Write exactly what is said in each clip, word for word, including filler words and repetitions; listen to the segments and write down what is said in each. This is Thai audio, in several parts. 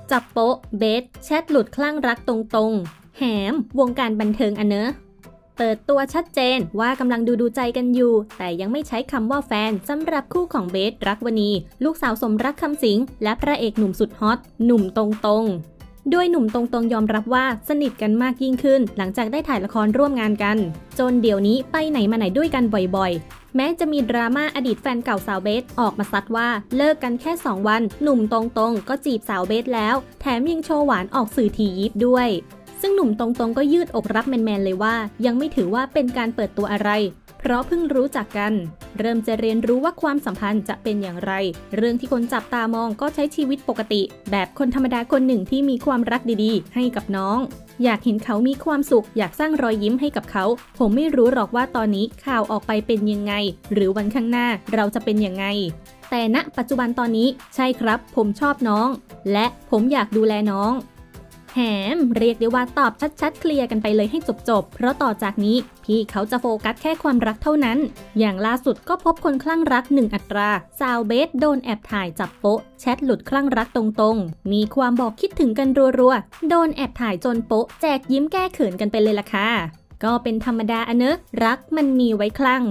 จับโป๊ะเบสแชทหลุดคลั่งรักตรงๆแหมวงการบันเทิงอะเนอะเปิดตัวชัดเจนว่ากำลังดูดูใจกันอยู่แต่ยังไม่ใช้คำว่าแฟนสำหรับคู่ของเบสรักวณีลูกสาวสมรักคำสิงและพระเอกหนุ่มสุดฮอตหนุ่มตรงๆโดยหนุ่มตรงๆยอมรับว่าสนิทกันมากยิ่งขึ้นหลังจากได้ถ่ายละครร่วมงานกันจนเดี๋ยวนี้ไปไหนมาไหนด้วยกันบ่อยๆแม้จะมีดราม่าอดีตแฟนเก่าสาวเบสออกมาซัดว่าเลิกกันแค่สองวันหนุ่มตรงๆก็จีบสาวเบสแล้วแถมยังโชว์หวานออกสื่อทียิบด้วยซึ่งหนุ่มตรงๆก็ยืดอกรับแมนๆเลยว่ายังไม่ถือว่าเป็นการเปิดตัวอะไรเพราะเพิ่งรู้จักกันเริ่มจะเรียนรู้ว่าความสัมพันธ์จะเป็นอย่างไรเรื่องที่คนจับตามองก็ใช้ชีวิตปกติแบบคนธรรมดาคนหนึ่งที่มีความรักดีๆให้กับน้องอยากเห็นเขามีความสุขอยากสร้างรอยยิ้มให้กับเขาผมไม่รู้หรอกว่าตอนนี้ข่าวออกไปเป็นยังไงหรือวันข้างหน้าเราจะเป็นยังไงแต่ณปัจจุบันตอนนี้ใช่ครับผมชอบน้องและผมอยากดูแลน้องแหมเรียกได้ว่าตอบชัดๆเคลียร์กันไปเลยให้จบๆเพราะต่อจากนี้พี่เขาจะโฟกัสแค่ความรักเท่านั้นอย่างล่าสุดก็พบคนคลั่งรักหนึ่งอัตราสาวเบสโดนแอบถ่ายจับโป๊ะแชทหลุดคลั่งรักตรงๆมีความบอกคิดถึงกันรัวๆโดนแอบถ่ายจนโป๊ะแจกยิ้มแก้เขินกันไปเลยล่ะค่ะก็เป็นธรรมดาอะเนอะรักมันมีไว้คลั่ง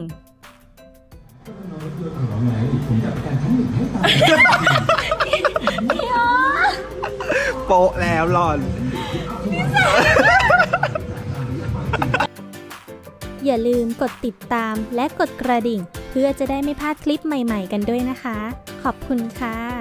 โปะแล้วหล่อนอย่าลืมกดติดตามและกดกระดิ่งเพื่อจะได้ไม่พลาดคลิปใหม่ๆกันด้วยนะคะขอบคุณค่ะ